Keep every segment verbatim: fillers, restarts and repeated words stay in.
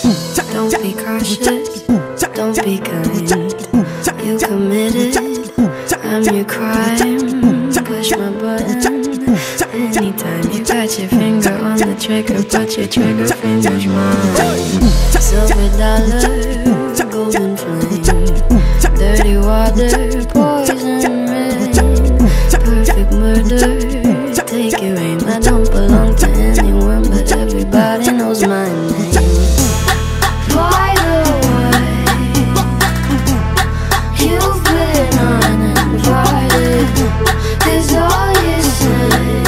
Don't be cautious, don't be kind. You committed, I'm your crime. Push my button anytime. You got your finger on the trigger, but your trigger finger's mine. Silver dollar, golden flame, dirty water, poison rain, perfect murder. Take your aim. I don't belong to anyone, but everybody knows my name. By the way, you've been uninvited, 'cause all you say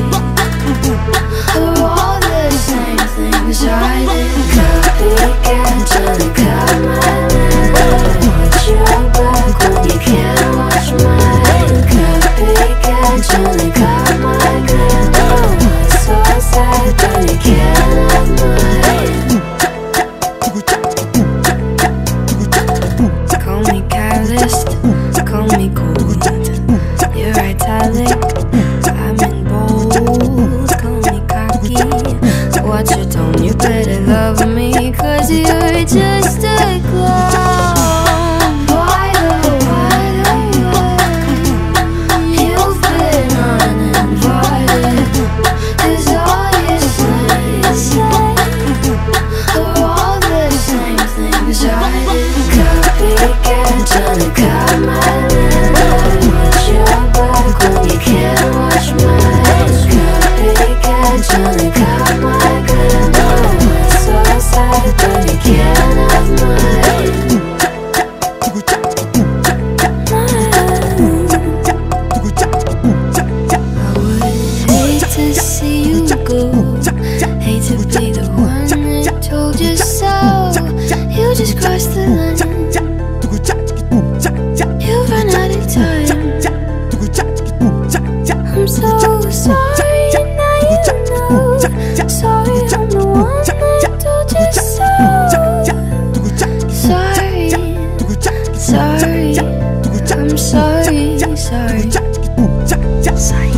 are all the same things I did. Copycat, trying to cut my line. Watch your back when you can't watch mine. Copycat, trying to cut my gun. So sad, but you can't have mine. Call me careless, call me cold. You're italic, I'm in bold. Call me cocky, watch your tone. You better love me, 'cause you're just a clown. By the way, you've been uninvited, 'cause all you say are all the same things I did. Copycat, trying to cut my line. Watch your back when you can't watch mine. Copycat, trying to cut my gun. So sad, but you can't have mine. I would hate to see you go, hate to be the one that told you so. You just crossed the line, you ran out of time. I'm so sorry, now you know. Sorry, I'm the one that told you so. Sorry, sorry, I'm sorry, sorry, sorry.